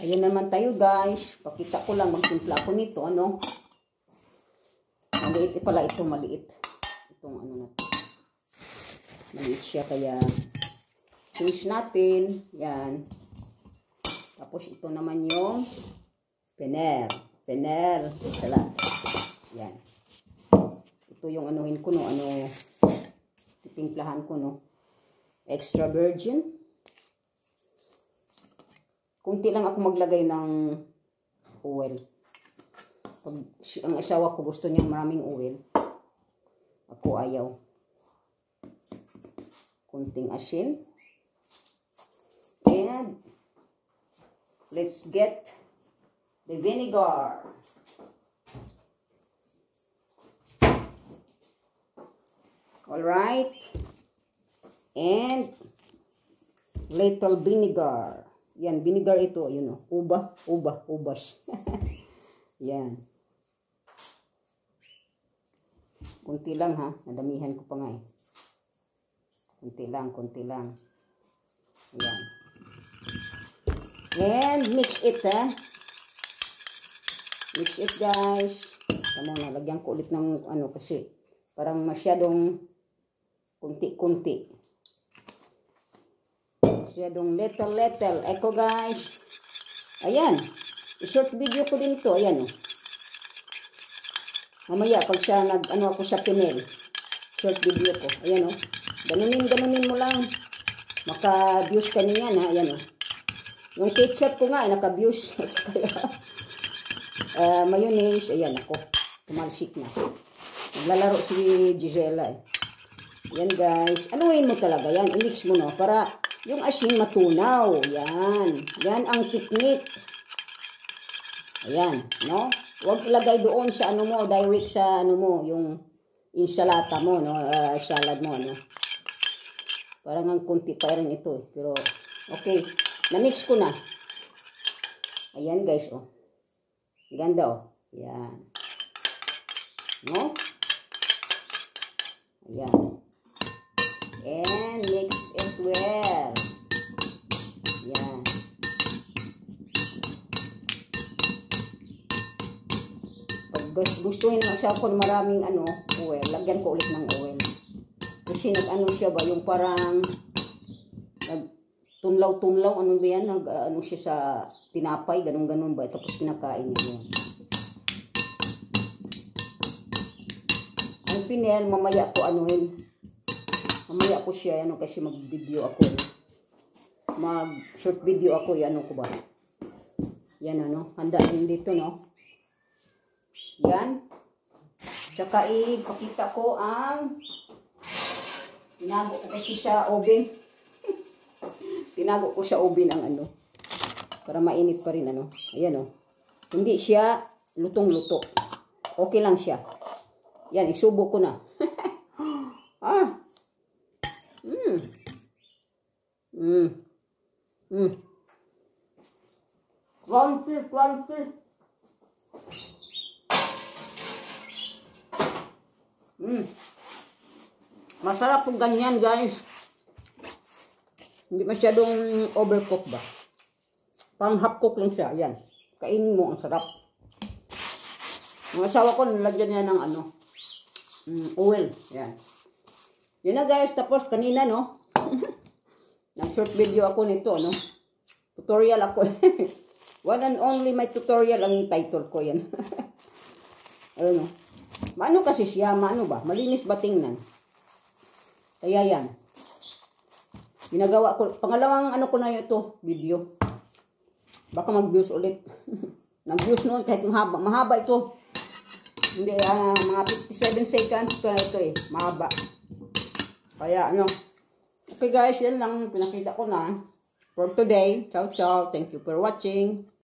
Ayan naman tayo guys. Pakita ko lang, magtimpla ko nito, ano. Maliit pala ito, maliit. Itong ano na to. Maliit siya, kaya change natin. Yan. Tapos ito naman yung pener. Pener. Salat. Yan. Ito yung anuhin ko, no. Ano, titimplahan ko, no. Extra virgin. Kunti lang ako maglagay ng oil. Pag ang asawa ko gusto niya maraming oil, ako ayaw. Kunting asin. And let's get the vinegar. Alright. And little vinegar. Yan, vinegar ito. Yun o. Ubas. Yan. Kunti lang ha. Nadamihan ko pa nga eh. Kunti lang. Yan. And mix it ha. Mix it guys. Tama na, lagyan ko ulit ng ano kasi parang masyadong kunti-kunti. Masyadong little. Eko guys. Ayan. I-short video ko din to. Ayan o. Mamaya pag siya ano ako sa pinel. Short video ko. Ayan o. Ganunin mo lang. Maka-views ka niyan ha. Ayan o. Yung ketchup ko nga naka-views. At saka mayonnaise. Ayan ako. Tumalsik na. Naglalaro si Gisela eh. Ayan guys. Anuhin mo talaga yan. I-mix mo no. Para yung asin matunaw. Yan. Yan ang technique. Ayan. No? Huwag ilagay doon sa ano mo. Direct sa ano mo. Yung insalata mo. No? Salad mo. No? Parang ang kunti pa rin ito. Eh. Pero okay. Na-mix ko na. Ayan guys. Oh. Ganda oh. Ayan. No? Ayan. And mix it well. Yan. Pag gustuhin ng asawa ko maraming ano, oil, lagyan ko ulit ng oil. Kasi nag-ano siya ba, yung parang nagtunlaw-tunlaw, ano ba yan, ano siya sa tinapay, ganun-ganun ba, tapos kinakain niya. Ang pinel, mamaya ko anuhin. Mamaya ko siya, ano, kasi mag-video ako. Mag-short video ako, ano ko ba? Yan, ano, handaan dito, no? Yan. Tsaka, ipakita ko ang tinago ko kasi sa oven. Tinago ko sa oven ang ano. Para mainit pa rin, ano. Ayan, oh. Hindi siya lutong-luto. Okay lang siya. Yan, isubo ko na. Crunchy. Masarap po ganyan guys. Hindi masyadong overcook ba. Pang half cook lang siya. Yan. Kainin mo, ang sarap. Ang asawa ko, nilagyan niya ng ano, oil. Yan. Yan na guys. Tapos kanina no. Nag-short video ako nito, no? Tutorial ako. One and only my tutorial ang title ko yan. Ano? Maano kasi siya? Maano ba? Malinis ba tingnan? Kaya yan. Ginagawa ko. Pangalawang ano ko na ito, video. Baka mag-views ulit. Nag-views noon kahit mahaba. Mahaba ito. Hindi, mga 57 seconds pa ito eh. Mahaba. Kaya ano. Okay guys, yan lang pinakita ko na for today. Ciao. Thank you for watching.